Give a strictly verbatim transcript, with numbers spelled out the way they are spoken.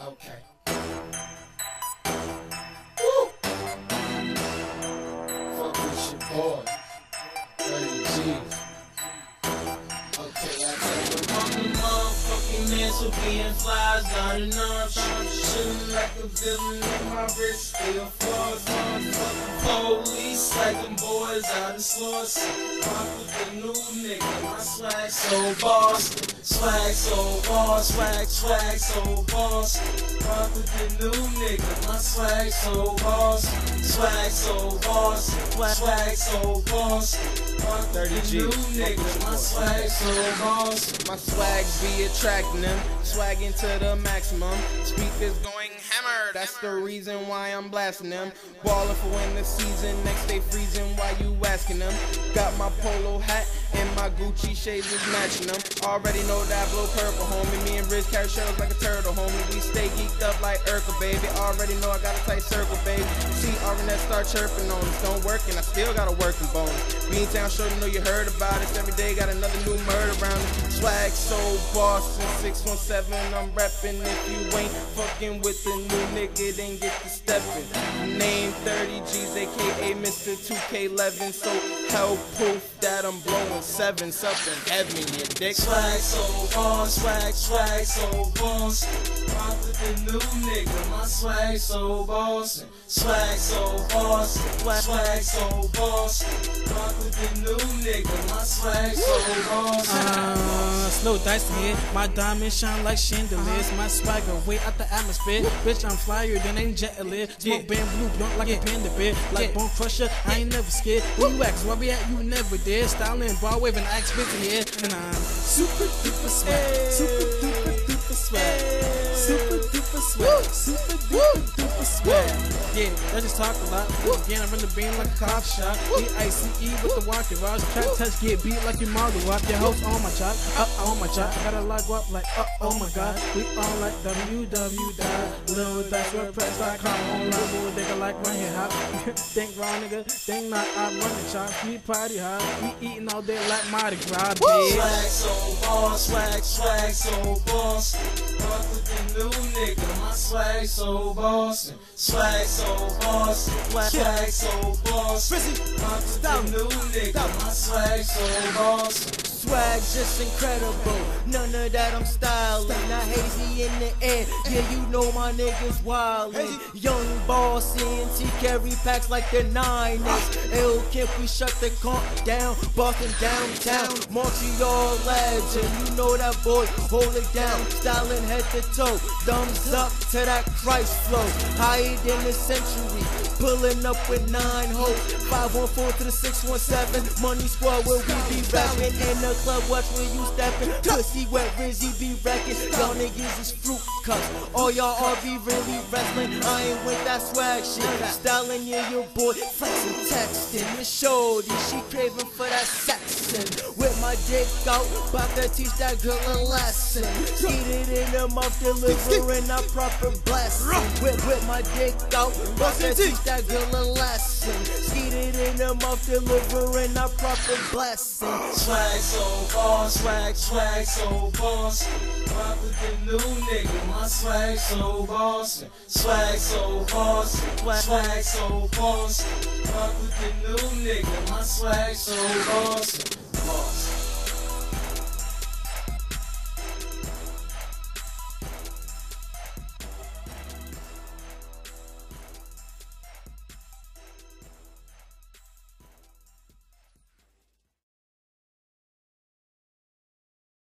Okay. Woo! Fuck with your boy, thirty G's. Okay, I take the fucking motherfucking man, so being flies down and on. Shooting like a villain in my wrist, still floors. Police like them boys out of slush. Rock with the new nigga, my swag so boss. Swag so boss, swag, swag so boss. Rock with the new nigga, my swag so boss. Swag so boss, swag so boss. Rock with the new nigga, my swag so boss. My swag be attracting them, swagging to the maximum. Speakers going hammer, that's the reason why I'm blasting them. Ballin' for when the season, next day freezing while you asking them. Got my polo hat and my Gucci shades is matching them. Already know that I blow purple, homie. Me and Riz carry shells like a turtle, homie. We stay geeked up like Urkel, baby. Already know I got a tight circle, baby. See R N S start chirping on us. Don't work and I still got a working bone. Beantown sure you know you heard about it. Every day got another new murder around it. Swag so boss in six one seven, I'm reppin'. If you ain't fucking with the new nigga, then get to steppin'. Name thirty G's, aka Mister two K eleven. So hell proof that I'm blowing seven, something heavy in your dick. Swag so boss, swag, swag so boss. Rock with the new nigga, my swag so boss. Swag so boss, swag so boss. Rock with the new nigga, my swag so boss. Uh, slow dice here, my diamonds shine like chandeliers. My swagger way out the atmosphere. Bitch, I'm flyer than ain't jettier. Smoke band blue, blunt like a panda bear. Like Bone Crusher, I ain't never scared. Where you ask, where we at? You never did. Styling, bar waving, I expect it here. And I'm super duper swag, super duper duper swag, super duper swag, super duper duper swag. Yeah, I just talk a lot. Again, I run the beam like a cop shot. E I C E with the walkie rod. Trap touch, get beat like your Margo Rock. Your host on my chop, up on my chop. Gotta log up like, uh, oh my god. We on like w w w dot lil dash wordpress dot com. Online, bull nigga like my hip hop. Think wrong, nigga. Think not, I run the chop. We party hard. We eating all day like Mardi Gras. Swag so boss, swag, swag so boss. Rock with the new nigga, my swag so boss. Swag so boss, swag so boss. Rock with the new nigga, my swag so boss. Swag just incredible, none of that I'm styling. Not hazy in the air, yeah you know my niggas wildin'. Young boss, C N T carry packs like the Niners. Ill Kemp, we shut the comp down, Boston downtown. Montreal legend, you know that boy, hold it down. Styling head to toe, thumbs up to that Christ flow. Higher than the century, pulling up with nine hoes. Five one four to the six one seven, money squad where we be rapping. In the club, watch when you steppin'. Pussy wet, Rizzy be wrecking. Y'all niggas is fruit cups. All y'all all be really wrestling. I ain't with that swag shit. Styling, yeah, your boy flexing, texting. Miss Shorty, she craving for that sexin'. With my dick out, bout to teach that girl a lesson. Get it in the mouth, delivering a proper blessing. With, with my dick out, bout to teach that girl a lesson. Get it in the mouth, delivering a proper blessing. Swag so boss, swag, swag so boss. Rock with the new nigga, my swag so boss. Swag so boss, swag so boss. Rock with the new nigga, my swag so boss.